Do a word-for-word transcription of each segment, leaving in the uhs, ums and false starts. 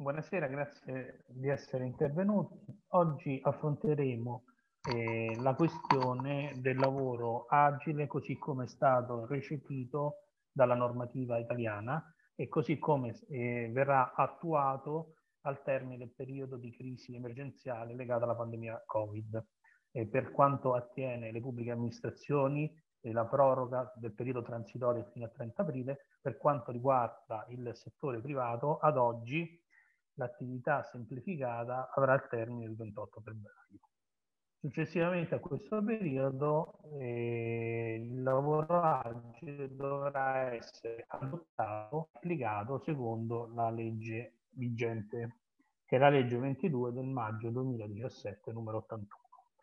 Buonasera, grazie di essere intervenuti. Oggi affronteremo eh, la questione del lavoro agile così come è stato recepito dalla normativa italiana e così come eh, verrà attuato al termine del periodo di crisi emergenziale legata alla pandemia Covid. E per quanto attiene le pubbliche amministrazioni, eh, la proroga del periodo transitorio fino al trenta aprile, per quanto riguarda il settore privato, ad oggi l'attività semplificata avrà il termine il ventotto febbraio. Successivamente a questo periodo eh, il lavoro agile dovrà essere adottato e applicato secondo la legge vigente, che è la legge ventidue del maggio duemiladiciassette numero ottantuno.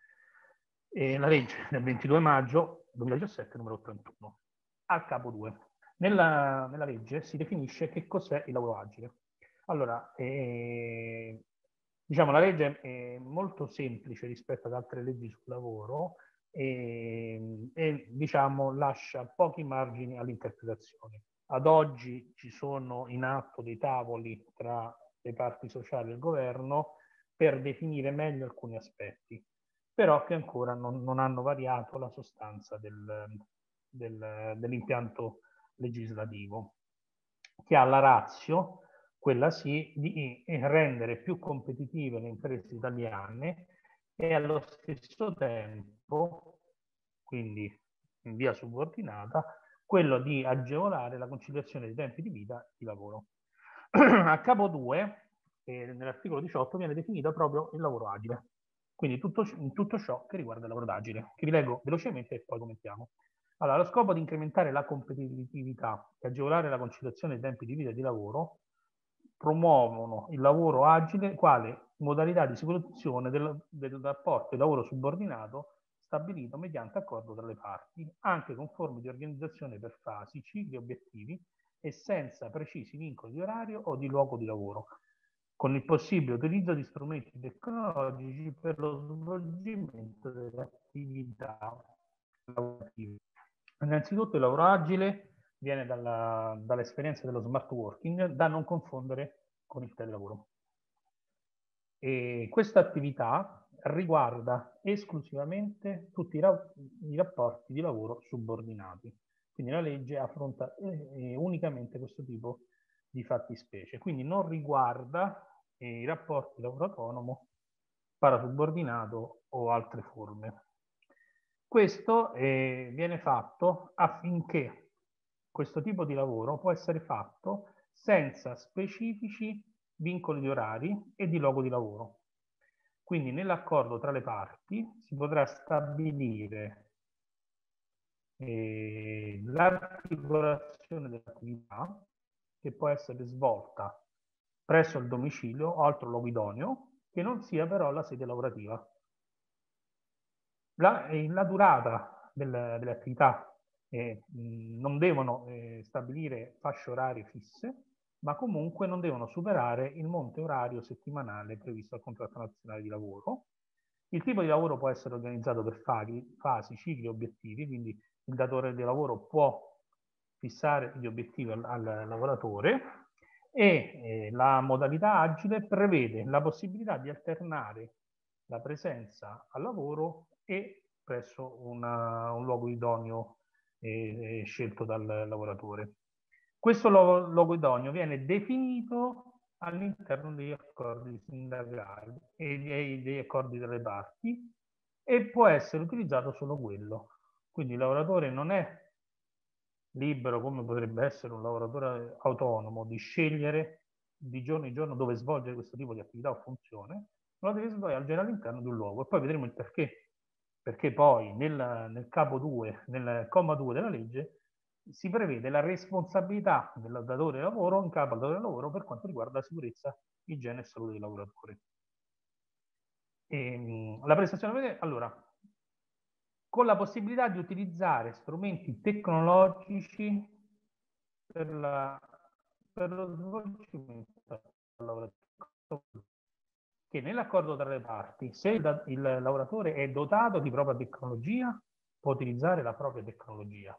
E la legge del ventidue maggio duemiladiciassette numero ottantuno. Al capo due. Nella, nella legge si definisce che cos'è il lavoro agile. Allora, eh, diciamo, la legge è molto semplice rispetto ad altre leggi sul lavoro e, e diciamo, lascia pochi margini all'interpretazione. Ad oggi ci sono in atto dei tavoli tra le parti sociali e il governo per definire meglio alcuni aspetti, però che ancora non, non hanno variato la sostanza del, del, dell'impianto legislativo, che ha la ratio, quella sì, di rendere più competitive le imprese italiane e allo stesso tempo, quindi in via subordinata, quello di agevolare la conciliazione dei tempi di vita e di lavoro. A capo due, eh, nell'articolo diciotto, viene definito proprio il lavoro agile. Quindi tutto, tutto ciò che riguarda il lavoro agile, che vi leggo velocemente e poi commentiamo. Allora, allo scopo di incrementare la competitività e agevolare la conciliazione dei tempi di vita e di lavoro, promuovono il lavoro agile quale modalità di soluzione del, del rapporto di lavoro subordinato stabilito mediante accordo tra le parti, anche con forme di organizzazione per fasi, cicli, obiettivi e senza precisi vincoli di orario o di luogo di lavoro, con il possibile utilizzo di strumenti tecnologici per lo svolgimento delle attività lavorative. Innanzitutto il lavoro agile viene dalla, dall'esperienza dello smart working, da non confondere con il telelavoro. E questa attività riguarda esclusivamente tutti i, ra- i rapporti di lavoro subordinati. Quindi la legge affronta eh, unicamente questo tipo di fattispecie. Quindi non riguarda eh, i rapporti di lavoro autonomo, parasubordinato o altre forme. Questo eh, viene fatto affinché questo tipo di lavoro può essere fatto senza specifici vincoli di orari e di luogo di lavoro. Quindi nell'accordo tra le parti si potrà stabilire eh, l'articolazione dell'attività che può essere svolta presso il domicilio o altro luogo idoneo che non sia però la sede lavorativa. La, eh, la durata del, delle attività eh, non devono eh, stabilire fasce orarie fisse, ma comunque non devono superare il monte orario settimanale previsto dal contratto nazionale di lavoro. Il tipo di lavoro può essere organizzato per fasi, fasi cicli, obiettivi, quindi il datore di lavoro può fissare gli obiettivi al, al lavoratore e eh, la modalità agile prevede la possibilità di alternare la presenza al lavoro e presso una, un luogo idoneo eh, eh, scelto dal lavoratore. Questo luogo, luogo idoneo viene definito all'interno degli accordi sindacali e degli accordi delle parti e può essere utilizzato solo quello. Quindi il lavoratore non è libero, come potrebbe essere un lavoratore autonomo, di scegliere di giorno in giorno dove svolgere questo tipo di attività o funzione, ma lo deve svolgere all'interno di un luogo. E poi vedremo il perché. Perché poi nel, nel capo due, nel comma due della legge, si prevede la responsabilità del datore di lavoro in capo al datore di lavoro per quanto riguarda la sicurezza, igiene e salute dei lavoratori. E, la prestazione, allora, con la possibilità di utilizzare strumenti tecnologici per, la, per lo svolgimento del lavoratore, che nell'accordo tra le parti, se il, il lavoratore è dotato di propria tecnologia, può utilizzare la propria tecnologia,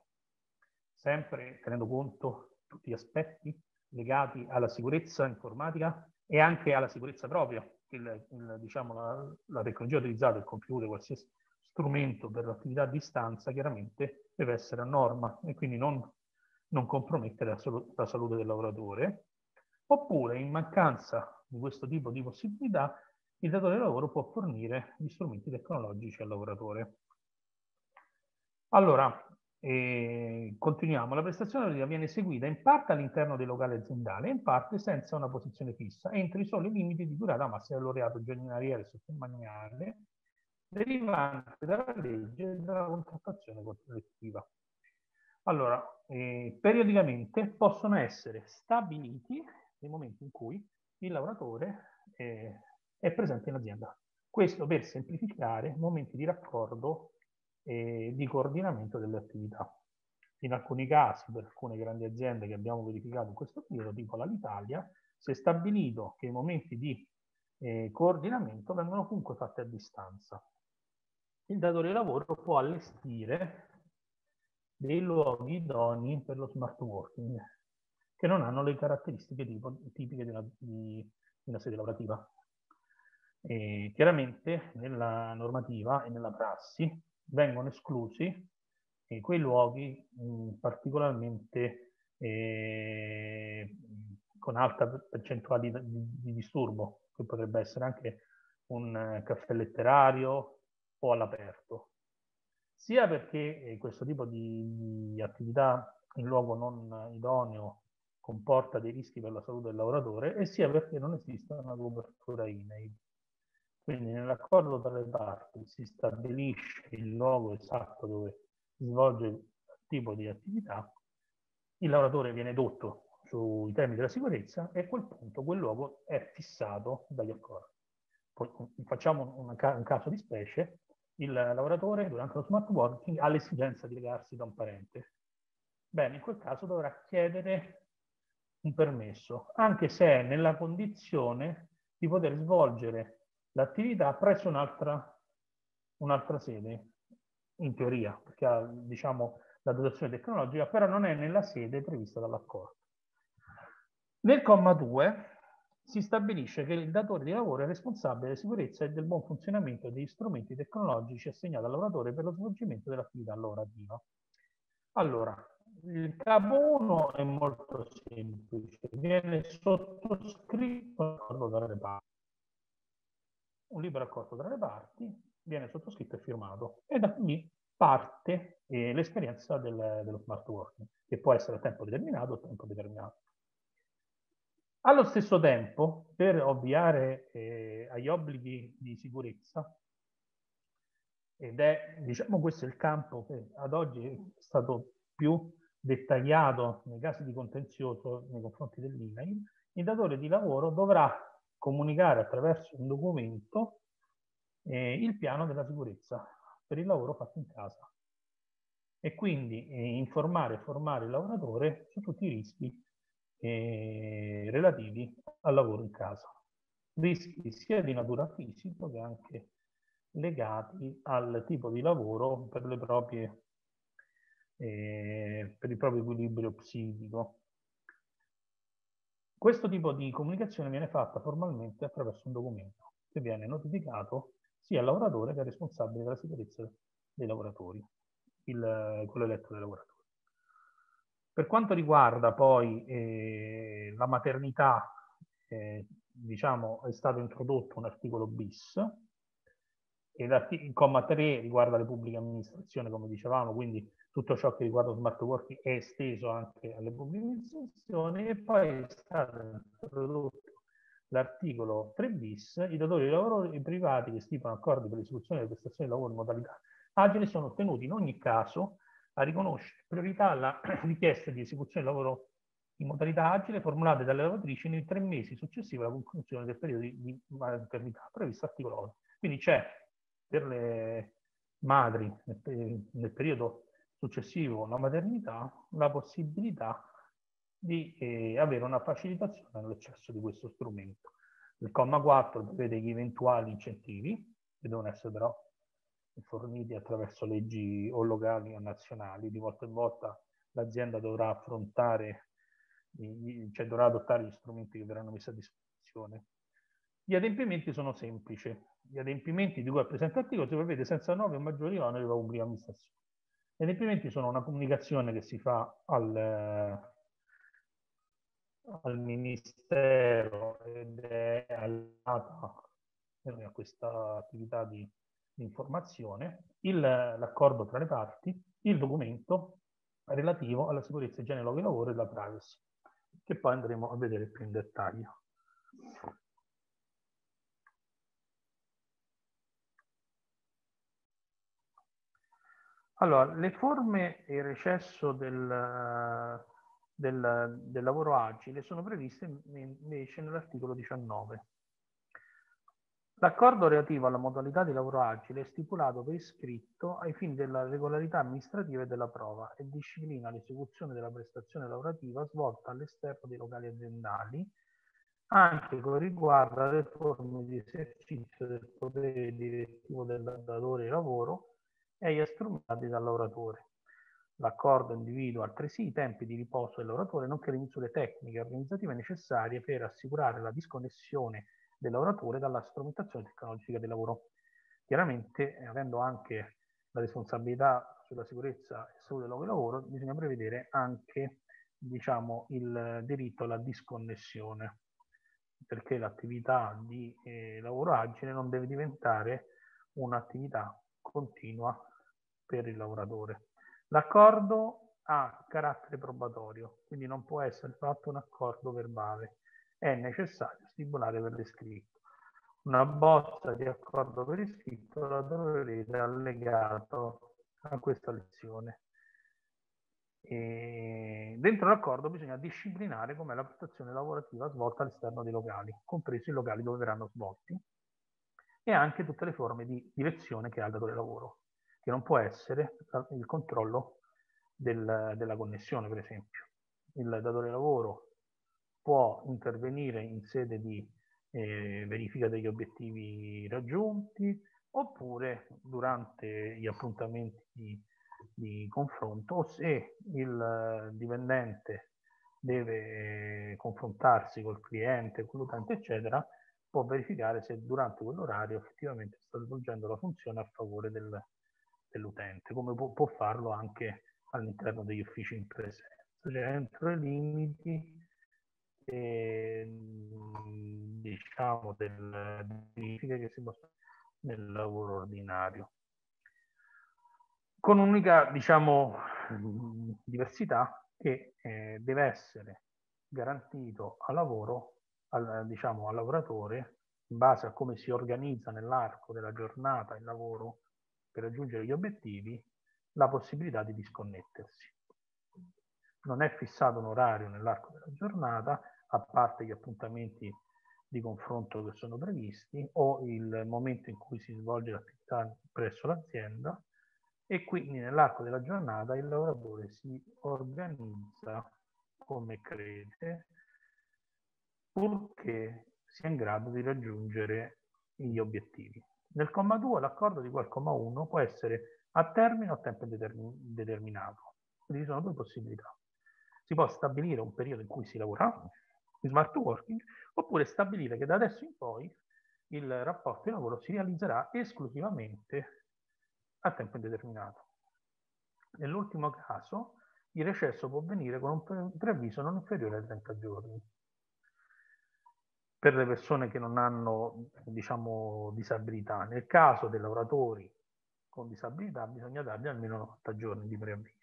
sempre tenendo conto di tutti gli aspetti legati alla sicurezza informatica e anche alla sicurezza propria. Il, il, diciamo, la, la tecnologia utilizzata, il computer, qualsiasi strumento per l'attività a distanza, chiaramente deve essere a norma e quindi non, non compromettere la, salu- la salute del lavoratore. Oppure, in mancanza di questo tipo di possibilità, il datore di lavoro può fornire gli strumenti tecnologici al lavoratore. Allora, eh, continuiamo. La prestazione lavorativa viene eseguita in parte all'interno dei locali aziendali e in parte senza una posizione fissa, entro i soli limiti di durata massima del laureato giornaliere e sottomaniale derivante dalla legge e dalla contrattazione collettiva. Allora, eh, periodicamente possono essere stabiliti nei momenti in cui il lavoratore eh, è presente in azienda. Questo per semplificare momenti di raccordo e di coordinamento delle attività. In alcuni casi, per alcune grandi aziende che abbiamo verificato in questo periodo, tipo l'Alitalia, si è stabilito che i momenti di eh, coordinamento vengono comunque fatti a distanza. Il datore di lavoro può allestire dei luoghi idonei per lo smart working, che non hanno le caratteristiche tipo, tipiche di una, di, di una sede lavorativa. E chiaramente nella normativa e nella prassi vengono esclusi eh, quei luoghi mh, particolarmente eh, con alta percentuale di, di disturbo, che potrebbe essere anche un eh, caffè letterario o all'aperto, sia perché eh, questo tipo di, di attività in luogo non idoneo comporta dei rischi per la salute del lavoratore, e sia perché non esiste una copertura I N A I. Quindi nell'accordo tra le parti si stabilisce il luogo esatto dove si svolge il tipo di attività, il lavoratore viene edotto sui temi della sicurezza e a quel punto quel luogo è fissato dagli accordi. Poi facciamo un, un caso di specie: il lavoratore durante lo smart working ha l'esigenza di legarsi da un parente. Bene, in quel caso dovrà chiedere un permesso, anche se è nella condizione di poter svolgere l'attività presso un'altra un'altra sede, in teoria, perché ha, diciamo, la dotazione tecnologica, però non è nella sede prevista dall'accordo. Nel comma due si stabilisce che il datore di lavoro è responsabile della sicurezza e del buon funzionamento degli strumenti tecnologici assegnati al lavoratore per lo svolgimento dell'attività lavorativa. Allora, il capo uno è molto semplice, viene sottoscritto un accordo tra le parti. Un libero accordo tra le parti viene sottoscritto e firmato, e da lì parte eh, l'esperienza del, dello smart working, che può essere a tempo determinato o a tempo determinato. Allo stesso tempo, per ovviare eh, agli obblighi di sicurezza, ed è, diciamo, questo è il campo che ad oggi è stato più dettagliato nei casi di contenzioso nei confronti dell'I N A I, il datore di lavoro dovrà comunicare attraverso un documento eh, il piano della sicurezza per il lavoro fatto in casa, e quindi eh, informare e formare il lavoratore su tutti i rischi eh, relativi al lavoro in casa. Rischi sia di natura fisica che anche legati al tipo di lavoro per le proprie eh, per il proprio equilibrio psichico. Questo tipo di comunicazione viene fatta formalmente attraverso un documento che viene notificato sia al lavoratore che al responsabile della sicurezza dei lavoratori, il, quello eletto dai lavoratori. Per quanto riguarda poi eh, la maternità, eh, diciamo, è stato introdotto un articolo bis, e il comma tre riguarda le pubbliche amministrazioni, come dicevamo, quindi tutto ciò che riguarda lo smart working è esteso anche alle pubbliche amministrazioni, e poi è stato introdotto l'articolo tre bis. I datori di lavoro privati che stipulano accordi per l'esecuzione delle prestazioni di lavoro in modalità agile sono tenuti in ogni caso a riconoscere priorità alla richiesta di esecuzione del lavoro in modalità agile formulate dalle lavoratrici nei tre mesi successivi alla conclusione del periodo di maternità previsto all'articolo otto. Quindi c'è per le madri nel, nel periodo successivo alla maternità la possibilità di eh, avere una facilitazione nell'accesso di questo strumento. Il comma quattro prevede gli eventuali incentivi, che devono essere però forniti attraverso leggi o locali o nazionali. Di volta in volta l'azienda dovrà affrontare, cioè dovrà adottare gli strumenti che verranno messi a disposizione. disconneessione. Gli adempimenti sono semplici. Gli adempimenti di cui al presente articolo si prevede senza nuovi o maggiori oneri per la pubblica amministrazione. Gli adempimenti sono una comunicazione che si fa al, al Ministero ed è alliata a questa attività di, di informazione, l'accordo tra le parti, il documento relativo alla sicurezza e igiene del luogo di lavoro e la privacy, che poi andremo a vedere più in dettaglio. Allora, le forme e il recesso del, del, del lavoro agile sono previste invece nell'articolo diciannove. L'accordo relativo alla modalità di lavoro agile è stipulato per iscritto ai fini della regolarità amministrativa e della prova e disciplina l'esecuzione della prestazione lavorativa svolta all'esterno dei locali aziendali, anche con riguardo alle forme di esercizio del potere direttivo del datore di lavoro e agli strumenti dal lavoratore. L'accordo individua altresì i tempi di riposo del lavoratore, nonché le misure tecniche e organizzative necessarie per assicurare la disconnessione del lavoratore dalla strumentazione tecnologica del lavoro. Chiaramente, avendo anche la responsabilità sulla sicurezza e salute del luogo di lavoro, bisogna prevedere anche, diciamo, il diritto alla disconnessione, perché l'attività di eh, lavoro agile non deve diventare un'attività continua per il lavoratore. L'accordo ha carattere probatorio, quindi non può essere fatto un accordo verbale. È necessario stipulare per iscritto. Una bozza di accordo per iscritto la troverete allegato a questa lezione. E dentro l'accordo bisogna disciplinare com'è la prestazione lavorativa svolta all'esterno dei locali, compresi i locali dove verranno svolti, e anche tutte le forme di direzione che ha il datore di lavoro, che non può essere il controllo del, della connessione, per esempio. Il datore di lavoro può intervenire in sede di eh, verifica degli obiettivi raggiunti, oppure durante gli appuntamenti di, di confronto, o se il dipendente deve eh, confrontarsi col cliente, con l'utente, eccetera, può verificare se durante quell'orario effettivamente sta svolgendo la funzione a favore del, dell'utente, come può, può farlo anche all'interno degli uffici in presenza, cioè entro i limiti eh, diciamo delle verifiche che si possono fare nel lavoro ordinario. Con un'unica, diciamo, diversità che eh, deve essere garantito al lavoro, al, diciamo, al lavoratore, in base a come si organizza nell'arco della giornata il lavoro per raggiungere gli obiettivi, la possibilità di disconnettersi. Non è fissato un orario nell'arco della giornata, a parte gli appuntamenti di confronto che sono previsti o il momento in cui si svolge l'attività presso l'azienda, e quindi nell'arco della giornata il lavoratore si organizza come crede, purché sia in grado di raggiungere gli obiettivi. Nel comma due l'accordo di cui al comma uno può essere a termine o a tempo determinato. Quindi ci sono due possibilità. Si può stabilire un periodo in cui si lavora in smart working, oppure stabilire che da adesso in poi il rapporto di lavoro si realizzerà esclusivamente a tempo indeterminato. Nell'ultimo caso, il recesso può avvenire con un preavviso non inferiore ai trenta giorni. Per le persone che non hanno, diciamo, disabilità. Nel caso dei lavoratori con disabilità bisogna dargli almeno novanta giorni di preavviso.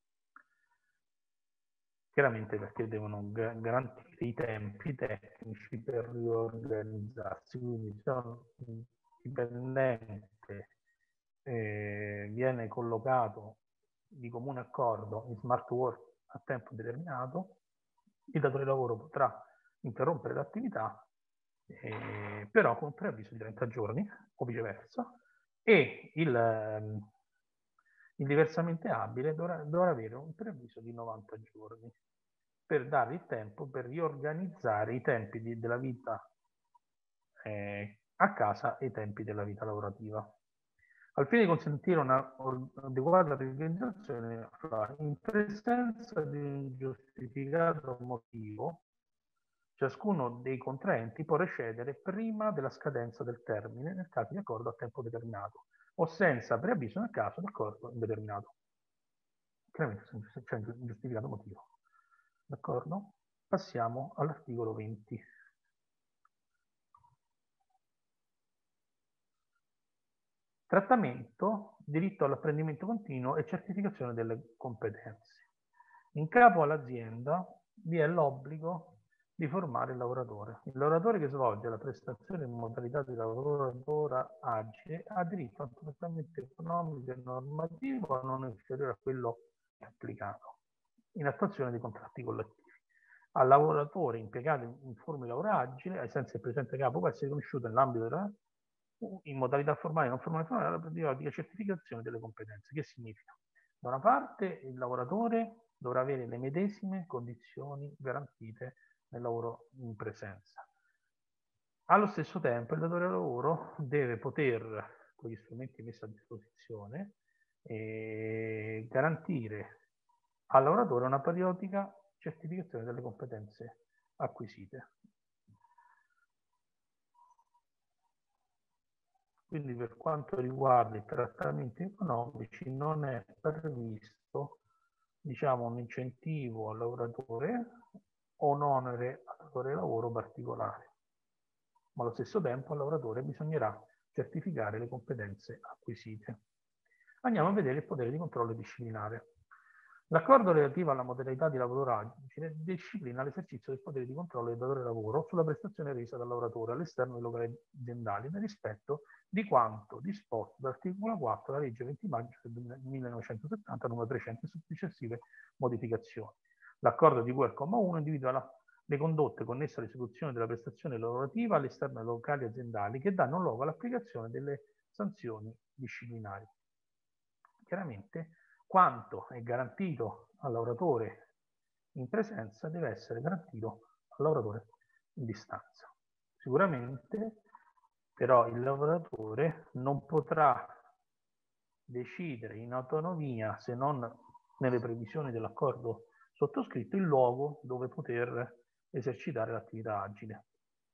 Chiaramente perché devono garantire i tempi tecnici per riorganizzarsi. Quindi se un dipendente eh, viene collocato di comune accordo in smart work a tempo determinato, il datore di lavoro potrà interrompere l'attività, eh, però con un preavviso di trenta giorni o viceversa, e il, ehm, il diversamente abile dovrà, dovrà avere un preavviso di novanta giorni per dare il tempo per riorganizzare i tempi di, della vita eh, a casa e i tempi della vita lavorativa. Al fine di consentire una adeguata organizzazione, in presenza di un giustificato motivo, ciascuno dei contraenti può recedere prima della scadenza del termine nel caso di accordo a tempo determinato o senza preavviso nel caso di accordo indeterminato. Chiaramente c'è un giustificato motivo. D'accordo? Passiamo all'articolo venti. Trattamento, diritto all'apprendimento continuo e certificazione delle competenze. In capo all'azienda vi è l'obbligo di formare il lavoratore. Il lavoratore che svolge la prestazione in modalità di lavoratore agile ha diritto a un trattamento economico e normativo non inferiore a quello applicato in attuazione dei contratti collettivi. Al lavoratore impiegato in forma di lavoro agile, ai sensi del presente capo, può essere riconosciuto nell'ambito della in modalità formale e non formale, formale la periodica certificazione delle competenze. Che significa? Da una parte il lavoratore dovrà avere le medesime condizioni garantite nel lavoro in presenza. Allo stesso tempo il datore di lavoro deve poter, con gli strumenti messi a disposizione, eh, garantire al lavoratore una periodica certificazione delle competenze acquisite. Quindi per quanto riguarda i trattamenti economici non è previsto, diciamo, un incentivo al lavoratore o un onere al datore di lavoro particolare, ma allo stesso tempo al lavoratore bisognerà certificare le competenze acquisite. Andiamo a vedere il potere di controllo disciplinare. L'accordo relativo alla modalità di lavoro agile disciplina l'esercizio del potere di controllo del datore di lavoro sulla prestazione resa dal lavoratore all'esterno dei locali aziendali nel rispetto di quanto disposto dall'articolo quattro della legge venti maggio del millenovecentosettanta numero trecento e successive modificazioni. L'accordo di cui al comma uno individua la, le condotte connesse all'esecuzione della prestazione lavorativa all'esterno dei locali aziendali che danno luogo all'applicazione delle sanzioni disciplinari. Chiaramente quanto è garantito al lavoratore in presenza deve essere garantito al lavoratore in distanza. Sicuramente però il lavoratore non potrà decidere in autonomia, se non nelle previsioni dell'accordo sottoscritto, il luogo dove poter esercitare l'attività agile.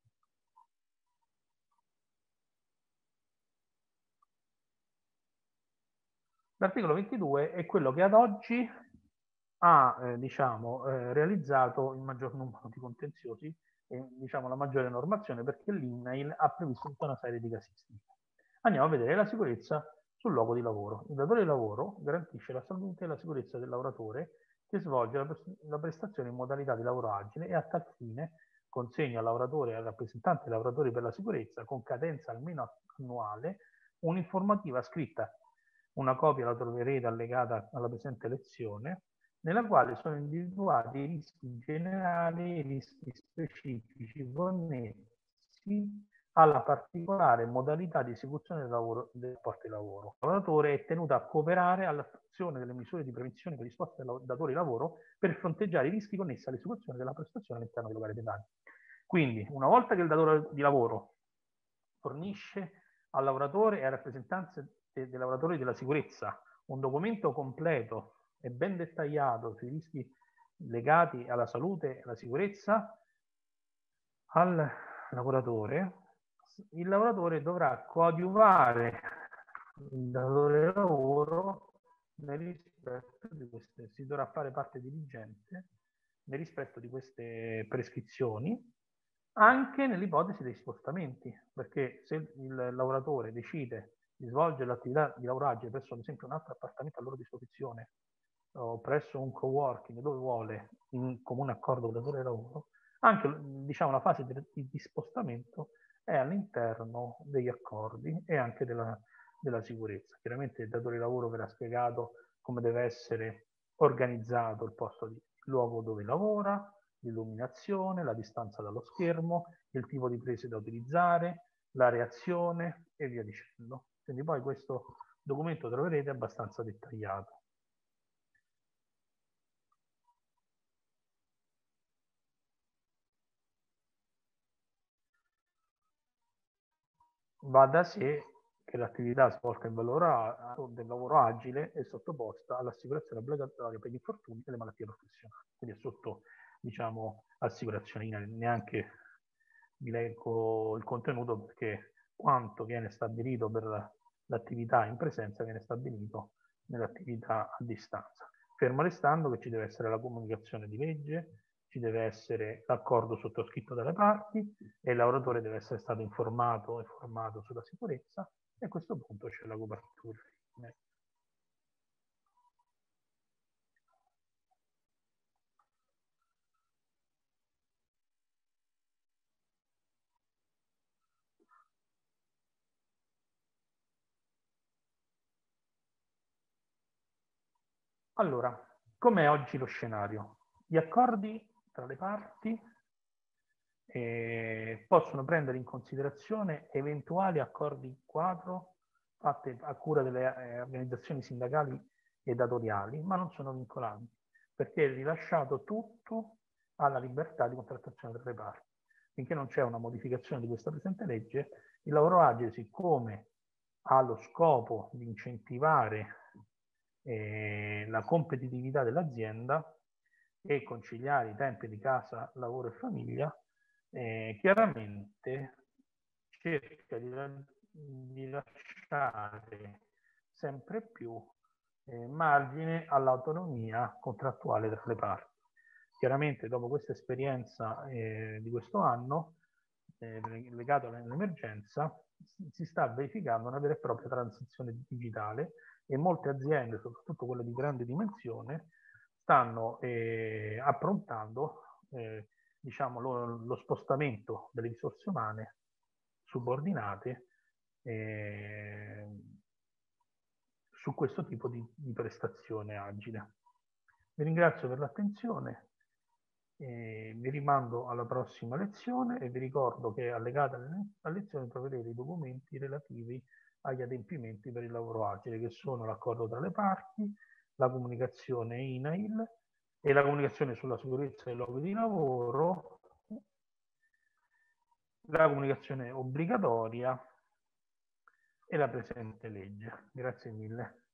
L'articolo ventidue è quello che ad oggi ha eh, diciamo, eh, realizzato il maggior numero di contenziosi e diciamo, la maggiore normazione, perché l'I N A I L ha previsto tutta una serie di casistiche. Andiamo a vedere la sicurezza sul luogo di lavoro. Il datore di lavoro garantisce la salute e la sicurezza del lavoratore che svolge la, la prestazione in modalità di lavoro agile e a tal fine consegna al lavoratore e al rappresentante dei lavoratori per la sicurezza, con cadenza almeno annuale, un'informativa scritta. Una copia la troverete allegata alla presente lezione, nella quale sono individuati i rischi generali e i rischi specifici connessi alla particolare modalità di esecuzione del, lavoro, del rapporto di lavoro. Il lavoratore è tenuto a cooperare all'attuazione delle misure di prevenzione predisposte dal datore di lavoro per fronteggiare i rischi connessi all'esecuzione della prestazione all'interno dei locali aziendali. Quindi, una volta che il datore di lavoro fornisce al lavoratore e ai rappresentanti dei lavoratori della sicurezza un documento completo e ben dettagliato sui rischi legati alla salute e alla sicurezza al lavoratore, il lavoratore dovrà coadiuvare il datore di lavoro nel rispetto di queste, si dovrà fare parte diligente nel rispetto di queste prescrizioni, anche nell'ipotesi dei spostamenti, perché se il lavoratore decide di svolgere l'attività di lavoro agile presso ad esempio un altro appartamento a loro disposizione o presso un coworking dove vuole, in comune accordo con il datore di lavoro, anche diciamo, la fase di, di spostamento è all'interno degli accordi e anche della, della sicurezza. Chiaramente il datore di lavoro verrà spiegato come deve essere organizzato il posto di il luogo dove lavora, l'illuminazione, la distanza dallo schermo, il tipo di prese da utilizzare, la reazione e via dicendo. Quindi poi questo documento troverete abbastanza dettagliato. Va da sé che l'attività svolta in valore del lavoro agile è sottoposta all'assicurazione obbligatoria per gli infortuni e le malattie professionali. Quindi è sotto, diciamo, assicurazione. Neanche vi leggo il contenuto, perché quanto viene stabilito per l'attività in presenza viene stabilito nell'attività a distanza. Fermo restando che ci deve essere la comunicazione di legge, ci deve essere l'accordo sottoscritto dalle parti e il lavoratore deve essere stato informato e formato sulla sicurezza, e a questo punto c'è la copertura. Allora, com'è oggi lo scenario? Gli accordi tra le parti eh, possono prendere in considerazione eventuali accordi quadro fatti a cura delle eh, organizzazioni sindacali e datoriali, ma non sono vincolanti, perché è rilasciato tutto alla libertà di contrattazione tra le parti. Finché non c'è una modificazione di questa presente legge, il lavoro agile, siccome ha lo scopo di incentivare eh, la competitività dell'azienda e conciliare i tempi di casa, lavoro e famiglia, eh, chiaramente cerca di, di lasciare sempre più eh, margine all'autonomia contrattuale tra le parti. Chiaramente dopo questa esperienza eh, di questo anno, eh, legato all'emergenza, si sta verificando una vera e propria transizione digitale, e molte aziende, soprattutto quelle di grande dimensione, stanno eh, approntando eh, diciamo, lo, lo spostamento delle risorse umane subordinate eh, su questo tipo di, di prestazione agile. Vi ringrazio per l'attenzione. Eh, vi rimando alla prossima lezione e vi ricordo che allegata alla lezione troverete i documenti relativi agli adempimenti per il lavoro agile, che sono l'accordo tra le parti, la comunicazione I N A I L e la comunicazione sulla sicurezza dei luoghi di lavoro, la comunicazione obbligatoria e la presente legge. Grazie mille.